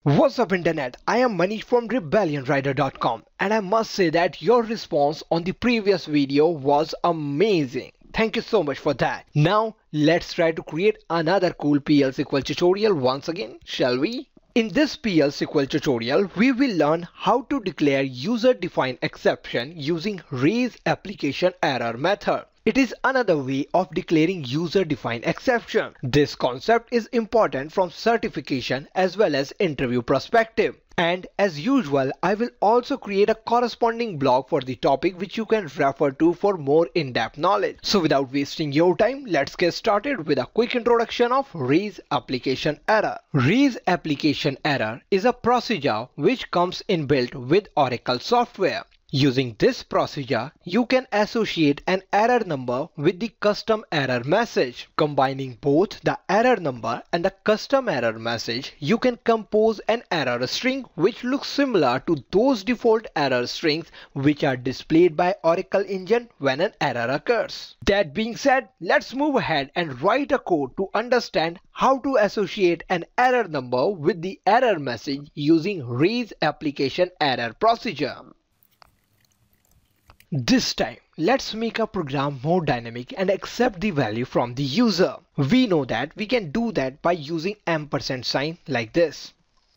What's up internet, I am Manish from rebellionrider.com and I must say that your response on the previous video was amazing. Thank you so much for that. Now let's try to create another cool PL SQL tutorial once again, shall we? In this PL SQL tutorial, we will learn how to declare user-defined exception using raise application error method. It is another way of declaring user-defined exception. This concept is important from certification as well as interview perspective. And as usual, I will also create a corresponding blog for the topic which you can refer to for more in-depth knowledge. So without wasting your time, let's get started with a quick introduction of raise application error. Raise application error is a procedure which comes inbuilt with Oracle software. Using this procedure, you can associate an error number with the custom error message. Combining both the error number and the custom error message, you can compose an error string which looks similar to those default error strings which are displayed by Oracle Engine when an error occurs. That being said, let's move ahead and write a code to understand how to associate an error number with the error message using raise application error procedure. This time, let's make our program more dynamic and accept the value from the user. We know that we can do that by using ampersand sign like this.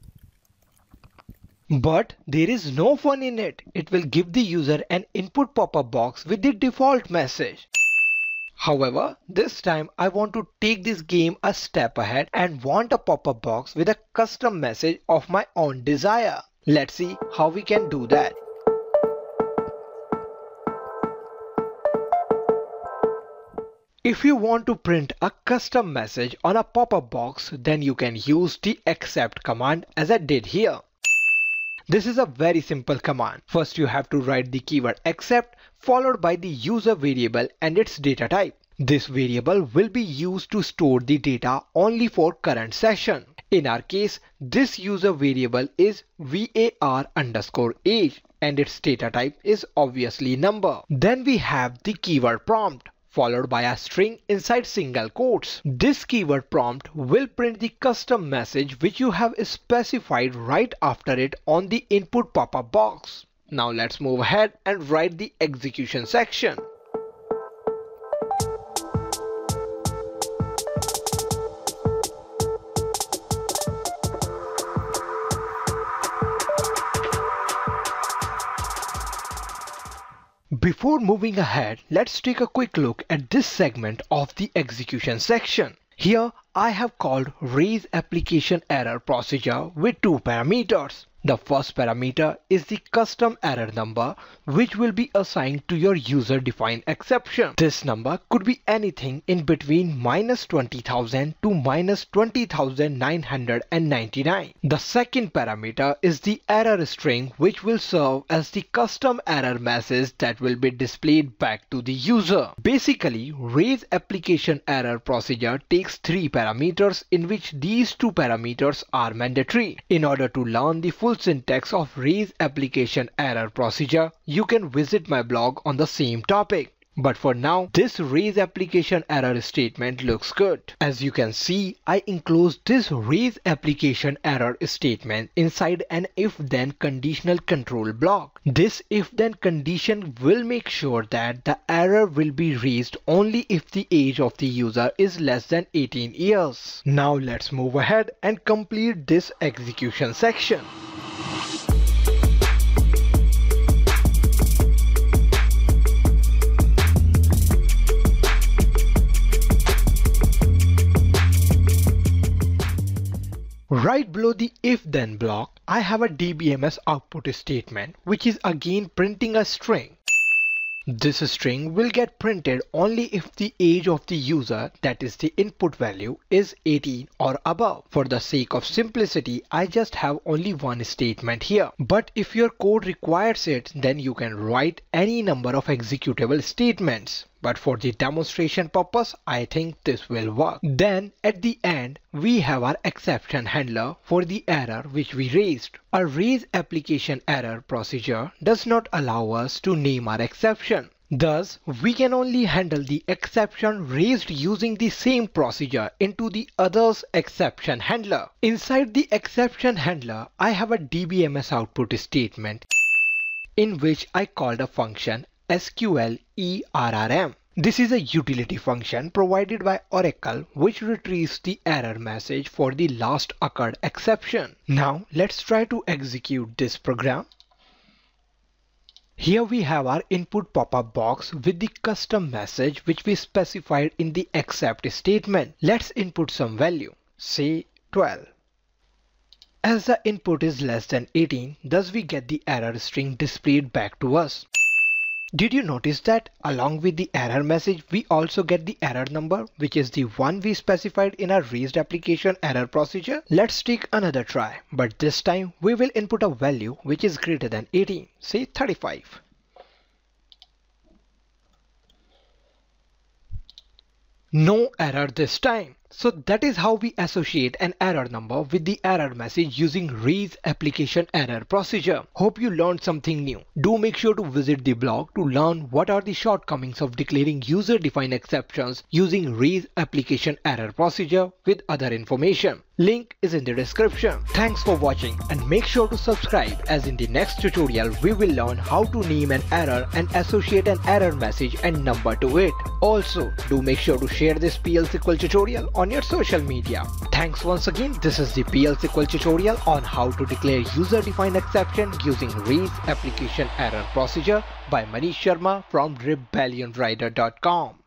But there is no fun in it. It will give the user an input pop-up box with the default message. However, this time I want to take this game a step ahead and want a pop-up box with a custom message of my own desire. Let's see how we can do that. If you want to print a custom message on a pop-up box, then you can use the accept command as I did here. This is a very simple command. First you have to write the keyword accept followed by the user variable and its data type. This variable will be used to store the data only for current session. In our case, this user variable is var_age and its data type is obviously number. Then we have the keyword prompt, followed by a string inside single quotes. This keyword prompt will print the custom message which you have specified right after it on the input pop-up box. Now let's move ahead and write the execution section. Before moving ahead, let's take a quick look at this segment of the execution section. Here I have called raise application error procedure with two parameters. The first parameter is the custom error number which will be assigned to your user defined exception. This number could be anything in between -20,000 to -20,999. The second parameter is the error string which will serve as the custom error message that will be displayed back to the user. Basically, raise application error procedure takes three parameters in which these two parameters are mandatory. In order to learn the full syntax of raise application error procedure, you can visit my blog on the same topic. But for now, this raise application error statement looks good. As you can see, I enclosed this raise application error statement inside an if-then conditional control block. This if-then condition will make sure that the error will be raised only if the age of the user is less than 18 years. Now let's move ahead and complete this execution section. Right below the if-then block, I have a DBMS output statement which is again printing a string. This string will get printed only if the age of the user, that is the input value, is 18 or above. For the sake of simplicity, I just have only one statement here. But if your code requires it, then you can write any number of executable statements. But for the demonstration purpose, I think this will work. Then at the end, we have our exception handler for the error which we raised. A raise application error procedure does not allow us to name our exception. Thus, we can only handle the exception raised using the same procedure into the other's exception handler. Inside the exception handler, I have a DBMS output statement in which I called a function SQL ERRM. This is a utility function provided by Oracle which retrieves the error message for the last occurred exception. Now let's try to execute this program. Here we have our input pop-up box with the custom message which we specified in the except statement. Let's input some value, say 12. As the input is less than 18, thus we get the error string displayed back to us. Did you notice that along with the error message, we also get the error number, which is the one we specified in our raised application error procedure? Let's take another try, but this time we will input a value which is greater than 18, say 35. No error this time. So that is how we associate an error number with the error message using raise application error procedure. Hope you learned something new. Do make sure to visit the blog to learn what are the shortcomings of declaring user-defined exceptions using raise application error procedure with other information. Link is in the description. Thanks for watching and make sure to subscribe, as in the next tutorial we will learn how to name an error and associate an error message and number to it. Also, do make sure to share this PL SQL tutorial on your social media. Thanks once again. This is the PL SQL tutorial on how to declare user-defined exception using raise application error procedure by Manish Sharma from rebellionrider.com.